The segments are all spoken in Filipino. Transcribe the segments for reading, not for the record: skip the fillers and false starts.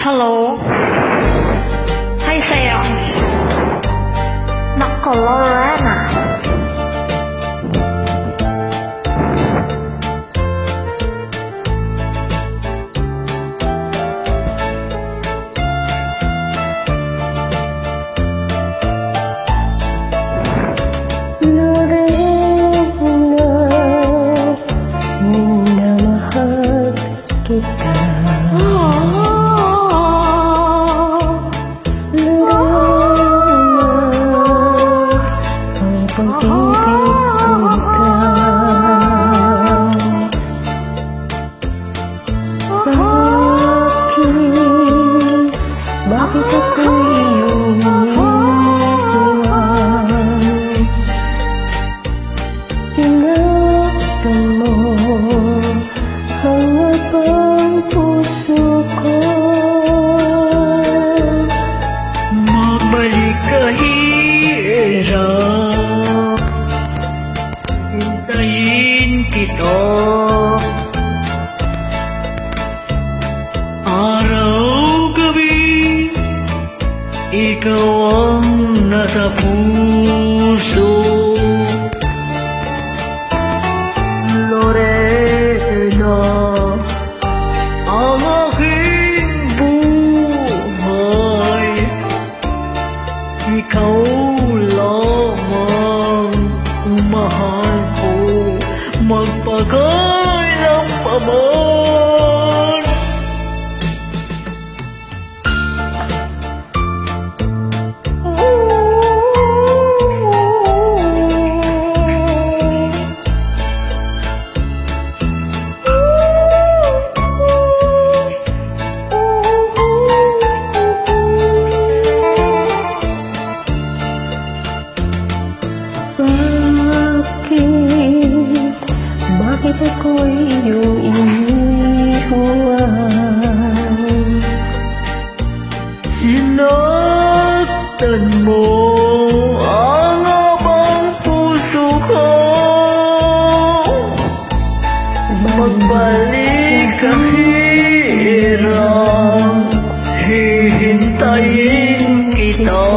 Hello? Hi sa'yo. Nako, Lorena. Minamahal kita. Bakit ako iyong iniwan? Sinaktan mo hangat ang puso ko. Mabalik ka hirap, hintayin kita. Araw-gabi, ikaw ang nasa puso. Lorena, ang aking buhay, ikaw lamang ang mahal ko, magpakailan pa man. Bakit ako iyong iniwan? Sinaktan mo ang abang puso ko. Magbalik ka hirap, hihintayin kita.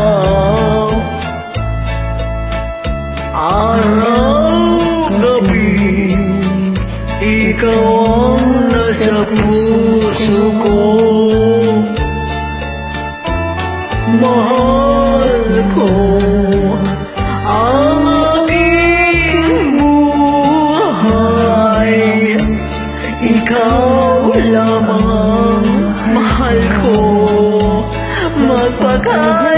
Araw-gabi, ikaw ang nasa puso ko. Mahal ko ang aking buhay, ikaw lamang ang mahal ko, magpakailan